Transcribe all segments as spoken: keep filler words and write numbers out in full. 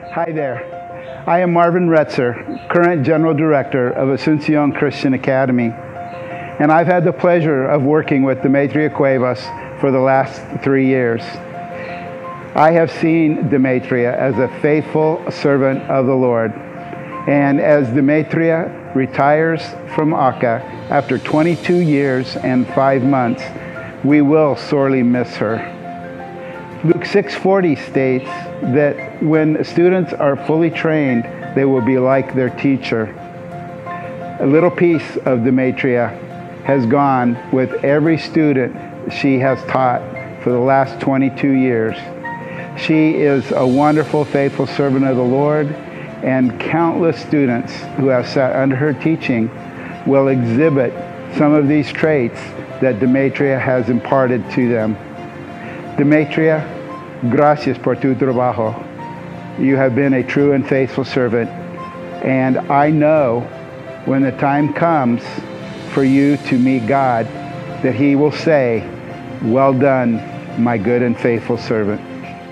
Hi there. I am Marvin Retzer, current General Director of Asuncion Christian Academy, and I've had the pleasure of working with Demetria Cuevas for the last three years. I have seen Demetria as a faithful servant of the Lord, and as Demetria retires from A C A after twenty-two years and five months, we will sorely miss her. Luke six forty states that when students are fully trained, they will be like their teacher. A little piece of Demetria has gone with every student she has taught for the last twenty-two years. She is a wonderful, faithful servant of the Lord, and countless students who have sat under her teaching will exhibit some of these traits that Demetria has imparted to them. Demetria, gracias por tu trabajo. You have been a true and faithful servant, and I know when the time comes for you to meet God, that He will say, "Well done, my good and faithful servant."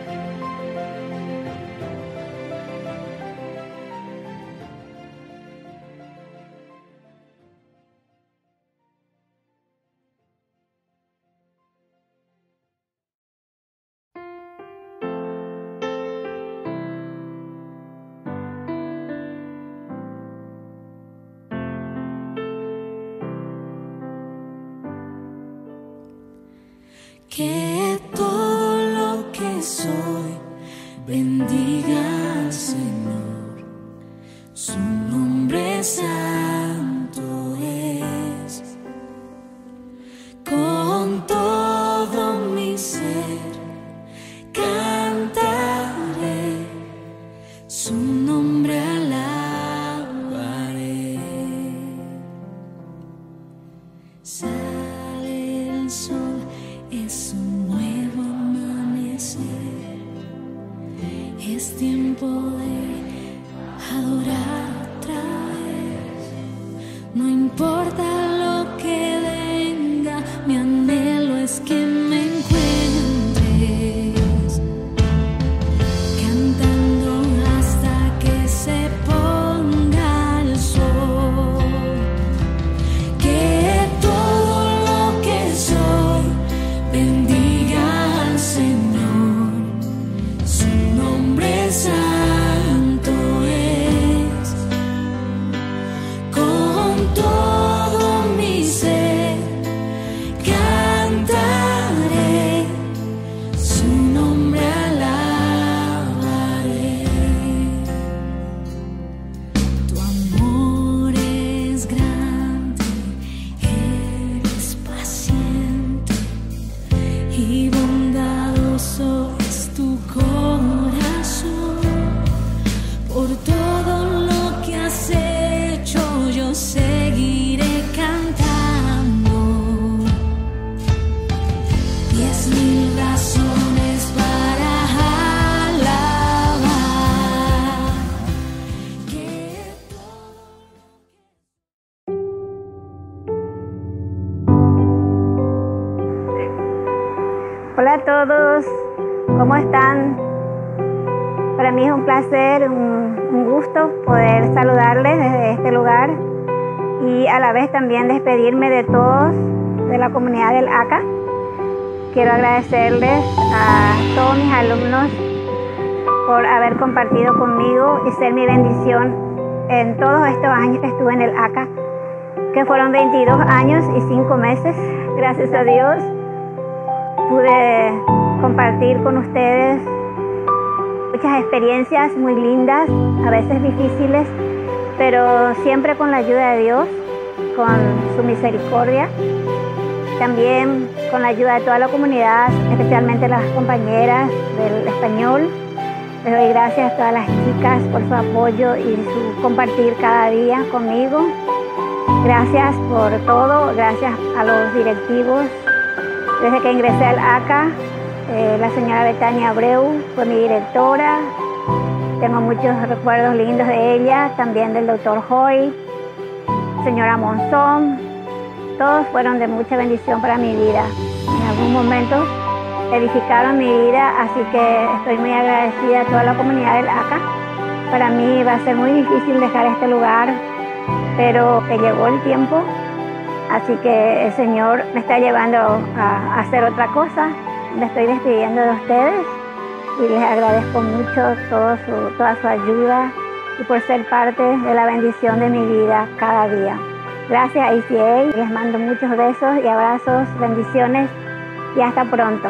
Que todo lo que soy bendiga al Señor, su nombre santo es. Con todo mi ser cantaré, su nombre alabaré. Sale el sol, es un nuevo amanecer, es tiempo de adorar otra vez. No importa lo que venga, mi anhelo es que me encuentres cantando hasta que se ponga el sol. Que todo lo que soy bendiga al Señor, su nombre santo es. Con todo mi ser cantaré, su nombre alabaré. Tu amor es grande, eres paciente y bondadoso es tu corazón. Por todo lo que has hecho yo seguiré cantando. Diez mil razones para alabar. Que todo Hola a todos, ¿cómo están? Para mí es un placer, un, un gusto poder saludarles desde este lugar y a la vez también despedirme de todos de la comunidad del A C A. Quiero agradecerles a todos mis alumnos por haber compartido conmigo y ser mi bendición en todos estos años que estuve en el A C A, que fueron veintidós años y cinco meses. Gracias a Dios pude compartir con ustedes muchas experiencias muy lindas, a veces difíciles, pero siempre con la ayuda de Dios, con su misericordia. También con la ayuda de toda la comunidad, especialmente las compañeras del español. Les doy gracias a todas las chicas por su apoyo y su compartir cada día conmigo. Gracias por todo, gracias a los directivos. Desde que ingresé al A C A, eh, la señora Betania Abreu fue mi directora. Tengo muchos recuerdos lindos de ella, también del doctor Hoy, señora Monzón. Todos fueron de mucha bendición para mi vida. En algún momento edificaron mi vida, así que estoy muy agradecida a toda la comunidad del A C A Para mí va a ser muy difícil dejar este lugar, pero que llegó el tiempo, así que el Señor me está llevando a, a hacer otra cosa. Me estoy despidiendo de ustedes y les agradezco mucho todo su, toda su ayuda y por ser parte de la bendición de mi vida cada día. Gracias, I C A. Les mando muchos besos y abrazos, bendiciones y hasta pronto.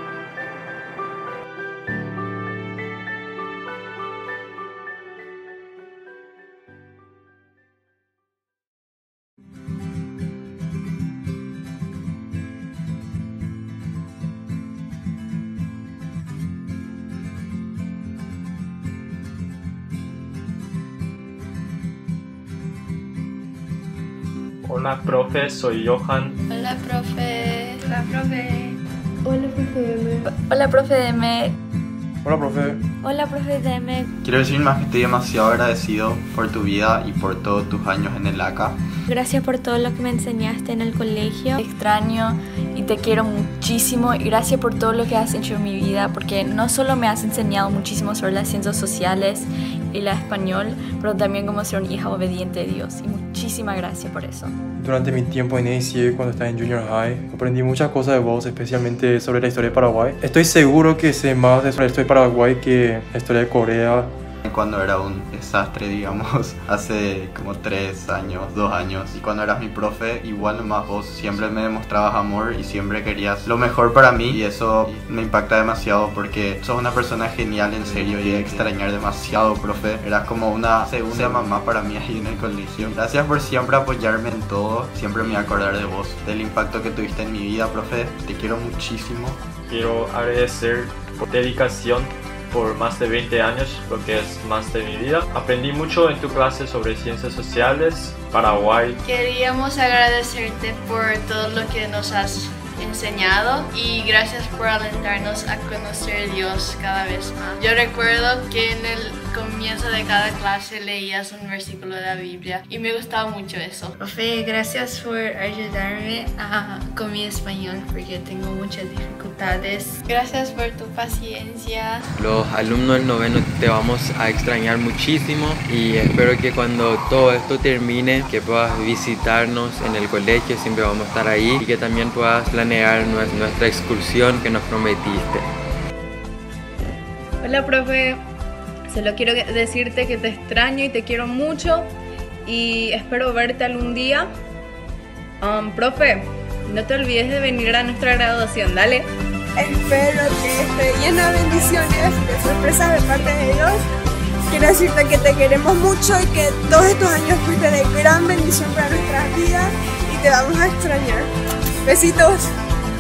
Hola, profe, soy Johan. Hola, profe. Hola, profe. Hola, profe Deme. Hola, profe Deme. Hola, profe. Hola, profe Deme. Quiero decir más que estoy demasiado agradecido por tu vida y por todos tus años en el A C A. Gracias por todo lo que me enseñaste en el colegio. Te extraño y te quiero muchísimo. Y gracias por todo lo que has hecho en mi vida, porque no solo me has enseñado muchísimo sobre las ciencias sociales y la español, pero también cómo ser una hija obediente de Dios. Y muchísimas gracias por eso. Durante mi tiempo en A C A, cuando estaba en Junior High, aprendí muchas cosas de vos, especialmente sobre la historia de Paraguay. Estoy seguro que sé más sobre la historia de Paraguay que la historia de Corea. Cuando era un desastre, digamos, hace como tres años, dos años. Y cuando eras mi profe, igual nomás vos siempre me demostrabas amor y siempre querías lo mejor para mí. Y eso me impacta demasiado porque sos una persona genial, en serio. Y extrañar demasiado, profe. Eras como una segunda mamá para mí ahí en el colegio. Gracias por siempre apoyarme en todo. Siempre me voy a acordar de vos, del impacto que tuviste en mi vida, profe. Te quiero muchísimo. Quiero agradecer por dedicación por más de veinte años, lo que es más de mi vida. Aprendí mucho en tu clase sobre ciencias sociales, Paraguay. Queríamos agradecerte por todo lo que nos has enseñado y gracias por alentarnos a conocer a Dios cada vez más. Yo recuerdo que en el comienzo de cada clase leías un versículo de la Biblia y me gustaba mucho eso. Profe, gracias por ayudarme a, con mi español porque tengo muchas dificultades. Gracias por tu paciencia. Los alumnos del noveno te vamos a extrañar muchísimo y espero que cuando todo esto termine que puedas visitarnos en el colegio, siempre vamos a estar ahí, y que también puedas planear nuestra excursión que nos prometiste. Hola, profe. Solo quiero decirte que te extraño y te quiero mucho y espero verte algún día. Um, profe, no te olvides de venir a nuestra graduación, dale. Espero que esté llena de bendiciones, de sorpresas de parte de Dios. Quiero decirte que te queremos mucho y que todos estos años fuiste de gran bendición para nuestras vidas y te vamos a extrañar. Besitos.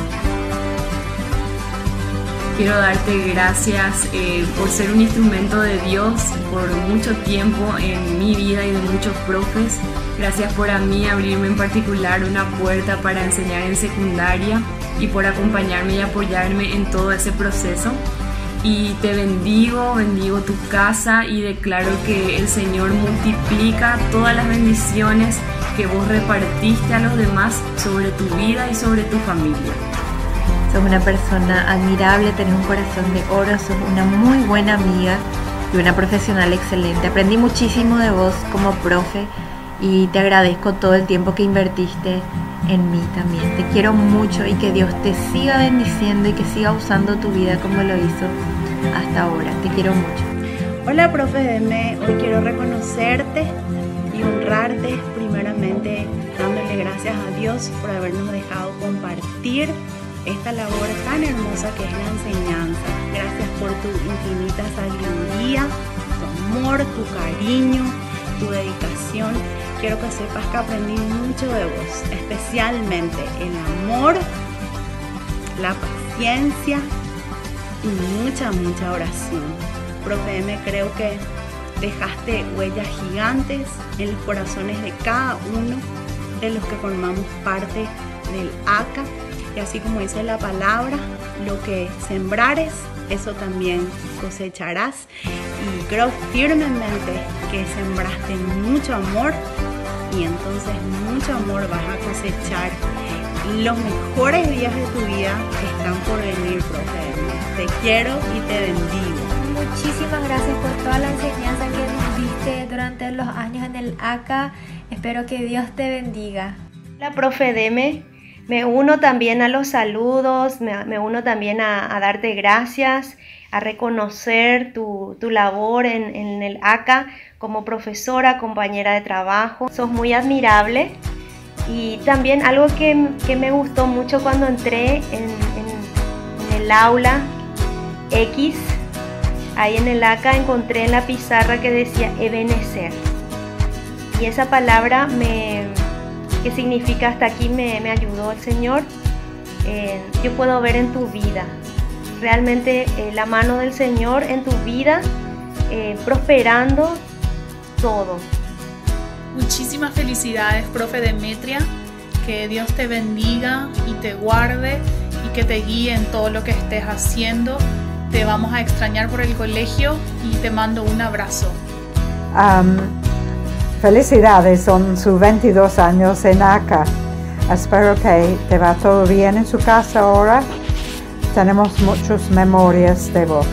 Quiero darte gracias eh, por ser un instrumento de Dios por mucho tiempo en mi vida y de muchos profes. Gracias por a mí abrirme en particular una puerta para enseñar en secundaria y por acompañarme y apoyarme en todo ese proceso. Y te bendigo, bendigo tu casa y declaro que el Señor multiplica todas las bendiciones que vos repartiste a los demás sobre tu vida y sobre tu familia. Sos una persona admirable, tenés un corazón de oro, sos una muy buena amiga y una profesional excelente. Aprendí muchísimo de vos como profe y te agradezco todo el tiempo que invertiste en mí también. Te quiero mucho y que Dios te siga bendiciendo y que siga usando tu vida como lo hizo hasta ahora. Te quiero mucho. Hola, profe Deme. Hoy quiero reconocerte y honrarte primeramente dándole gracias a Dios por habernos dejado compartir esta labor tan hermosa que es la enseñanza. Gracias por tu infinita sabiduría, tu amor, tu cariño, tu dedicación. Quiero que sepas que aprendí mucho de vos, especialmente el amor, la paciencia y mucha, mucha oración. Profe M, creo que dejaste huellas gigantes en los corazones de cada uno de los que formamos parte del A C A. Y así como dice la palabra, lo que sembrares, eso también cosecharás. Y creo firmemente que sembraste mucho amor y entonces mucho amor vas a cosechar. Los mejores días de tu vida están por venir, profe. Te quiero y te bendigo. Muchísimas gracias por toda la enseñanza que los años en el A C A. Espero que Dios te bendiga. Hola, profe Deme. Me uno también a los saludos, me, me uno también a, a darte gracias, a reconocer tu, tu labor en, en el A C A como profesora, compañera de trabajo. Sos muy admirable. Y también algo que, que me gustó mucho cuando entré en, en, en el aula X, ahí en el A C A encontré en la pizarra que decía Ebenecer. Y esa palabra me... que significa hasta aquí me, me ayudó el Señor. Eh, yo puedo ver en tu vida realmente eh, la mano del Señor en tu vida, eh, prosperando todo. Muchísimas felicidades, profe Demetria, que Dios te bendiga y te guarde y que te guíe en todo lo que estés haciendo. Te vamos a extrañar por el colegio y te mando un abrazo. Um, Felicidades, son sus veintidós años en A C A. Espero que te va todo bien en su casa ahora. Tenemos muchas memorias de vos.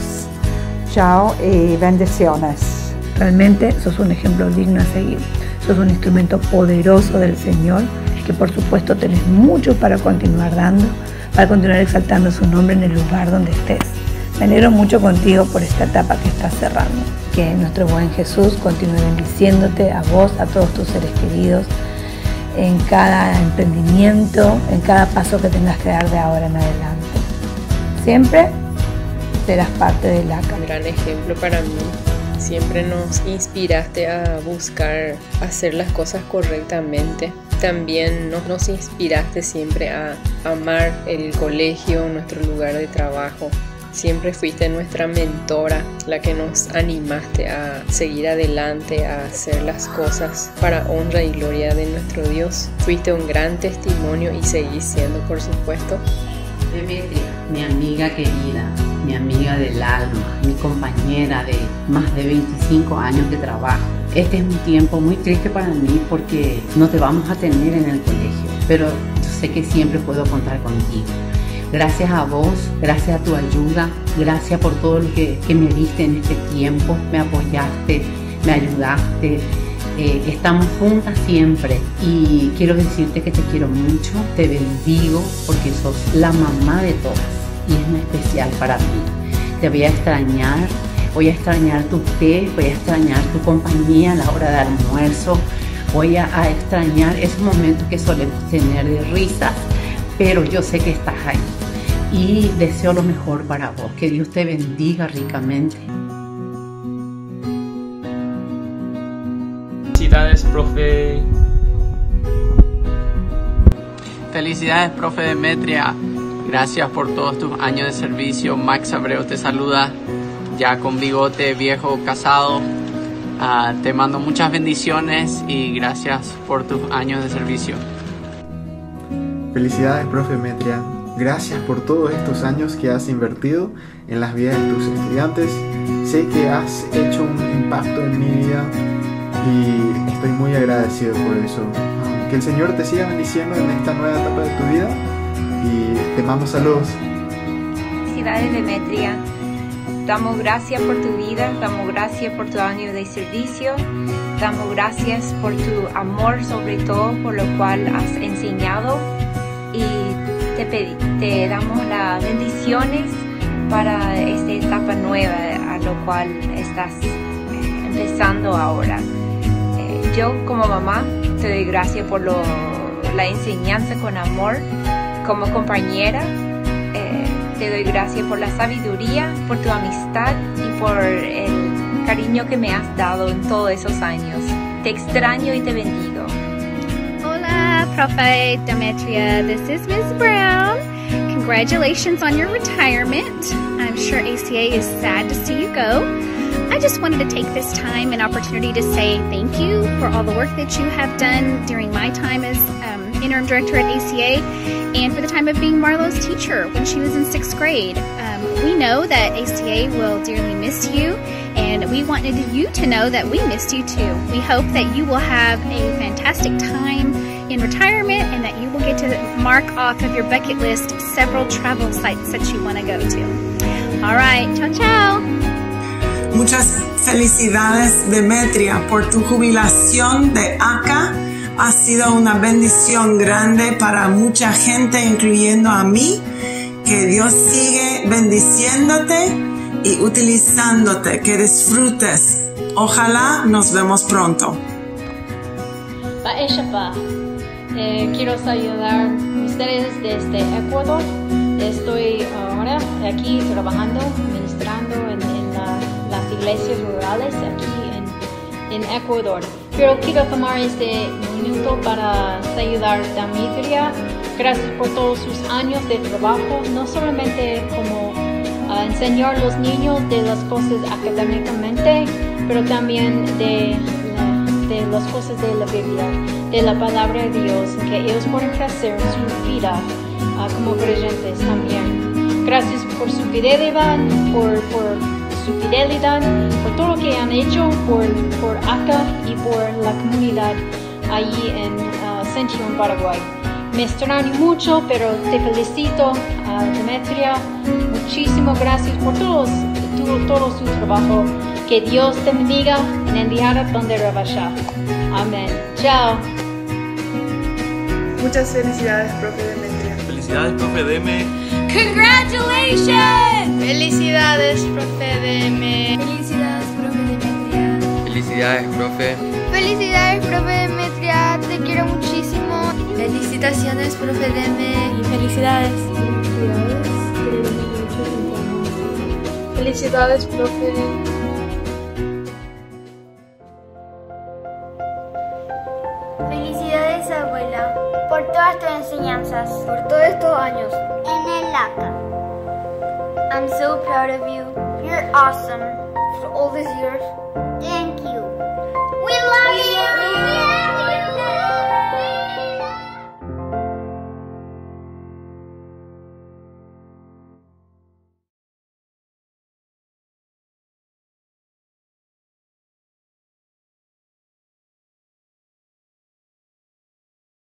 Chao y bendiciones. Realmente sos un ejemplo digno a seguir. Sos un instrumento poderoso del Señor, que por supuesto tenés mucho para continuar dando, para continuar exaltando su nombre en el lugar donde estés. Me alegro mucho contigo por esta etapa que estás cerrando. Que nuestro buen Jesús continúe bendiciéndote a vos, a todos tus seres queridos, en cada emprendimiento, en cada paso que tengas que dar de ahora en adelante. Siempre serás parte del A C A. Un gran ejemplo para mí. Siempre nos inspiraste a buscar hacer las cosas correctamente. También nos, nos inspiraste siempre a amar el colegio, nuestro lugar de trabajo. Siempre fuiste nuestra mentora, la que nos animaste a seguir adelante, a hacer las cosas para honra y gloria de nuestro Dios. Fuiste un gran testimonio y seguís siendo, por supuesto. Demetria, mi amiga querida, mi amiga del alma, mi compañera de más de veinticinco años de trabajo. Este es un tiempo muy triste para mí porque no te vamos a tener en el colegio, pero yo sé que siempre puedo contar contigo. Gracias a vos, gracias a tu ayuda, gracias por todo lo que, que me diste en este tiempo, me apoyaste, me ayudaste, eh, estamos juntas siempre y quiero decirte que te quiero mucho, te bendigo porque sos la mamá de todas y es muy especial para mí. Te voy a extrañar, voy a extrañar tu té, voy a extrañar tu compañía a la hora de almuerzo, voy a, a extrañar esos momentos que solemos tener de risas, pero yo sé que estás ahí y deseo lo mejor para vos. Que Dios te bendiga ricamente. Felicidades, profe. Felicidades, profe Demetria. Gracias por todos tus años de servicio. Max Abreu te saluda, ya con bigote, viejo, casado. Uh, te mando muchas bendiciones y gracias por tus años de servicio. Felicidades, profe Demetria. Gracias por todos estos años que has invertido en las vidas de tus estudiantes. Sé que has hecho un impacto en mi vida y estoy muy agradecido por eso. Que el Señor te siga bendiciendo en esta nueva etapa de tu vida y te mando saludos. Felicidades, Demetria. Damos gracias por tu vida, damos gracias por tu año de servicio, damos gracias por tu amor, sobre todo por lo cual has enseñado. Y te, pedí, te damos las bendiciones para esta etapa nueva a lo cual estás eh, empezando ahora. Eh, yo como mamá te doy gracias por lo, la enseñanza con amor, como compañera eh, te doy gracias por la sabiduría, por tu amistad y por el cariño que me has dado en todos esos años. Te extraño y te bendigo. Hola, Profe Demetria. This is Miz Brown. Congratulations on your retirement. I'm sure A C A is sad to see you go. I just wanted to take this time and opportunity to say thank you for all the work that you have done during my time as um, interim director at A C A and for the time of being Marlo's teacher when she was in sixth grade. Um, we know that A C A will dearly miss you, and we wanted you to know that we missed you too. We hope that you will have a fantastic time in retirement and that you will get to mark off of your bucket list several travel sites that you want to go to. All right, ciao, ciao. Muchas Felicidades, Demetria, por tu jubilación de ACA. Ha sido una bendición grande para mucha gente, incluyendo a mí. Que Dios sigue bendiciéndote y utilizándote, que disfrutes. Ojalá nos vemos pronto. Eh, quiero saludar a ustedes desde Ecuador. Estoy ahora aquí trabajando, ministrando en, en la, las iglesias rurales aquí en, en Ecuador. Pero quiero tomar este minuto para saludar a Demetria. Gracias por todos sus años de trabajo, no solamente como uh, enseñar a los niños de las cosas académicamente, pero también de, de las cosas de la Biblia, de la palabra de Dios, que ellos pueden crecer en su vida uh, como creyentes también. Gracias por su fidelidad, por, por su fidelidad, por todo lo que han hecho por, por ACA y por la comunidad allí en uh, Centurión, Paraguay. Me extraño mucho, pero te felicito, uh, Demetria. Muchísimas gracias por todos, tu, todo su trabajo. Que Dios te bendiga en el día donde rebasar. Amén. Chao. Muchas felicidades, profe Demetria. Felicidades, profe Deme. Congratulations. Felicidades, profe Deme. Felicidades, profe Demetria. Felicidades, profe. Felicidades, profe Demetria. Te quiero muchísimo. Felicitaciones, profe Deme. Y felicidades. Felicidades, profe. Felicidades, abuela, por todas tus enseñanzas, por todos estos años en el ACA. I'm so proud of you. You're awesome for all these years.